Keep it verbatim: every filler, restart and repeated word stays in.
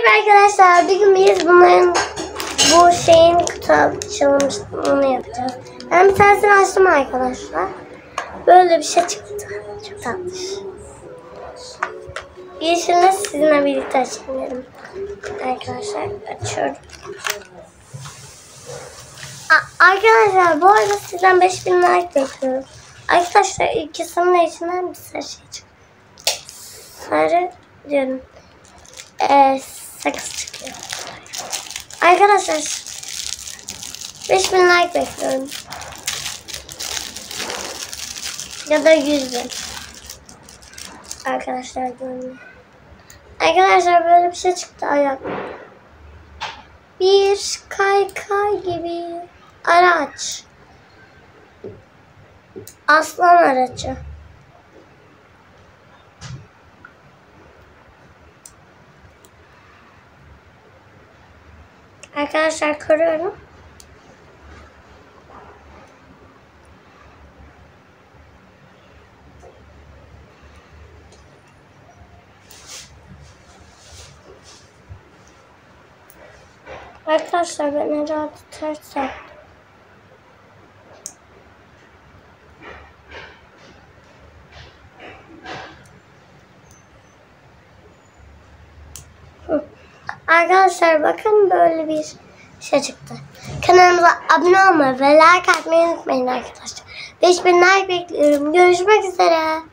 Merhaba arkadaşlar. Bugün biz bunların bu şeyin kutu açılımını yapacağız. Ben bir tanesini açtım arkadaşlar. Böyle bir şey çıktı. Çok tatlış. Yeşille sizinle birlikte açalım. Arkadaşlar açıyorum. A arkadaşlar bu arada sizden beş bin like bekliyorum. Arkadaşlar ikisinin içinden bir sarı şey çıktı. Sarı diyorum. Ee, sakız çıkıyor. Arkadaşlar beş bin like bekliyorum. Ya da yüz bin. Arkadaşlar görün. Arkadaşlar böyle bir şey çıktı ayak. Bir kaykay gibi araç. Aslan aracı. Arkadaşlar koruyorum. Arkadaşlar ben rahat tutarsam. Arkadaşlar bakın böyle bir şey çıktı. Kanalımıza abone olmayı ve like atmayı unutmayın arkadaşlar. beş bin like bekliyorum. Görüşmek üzere.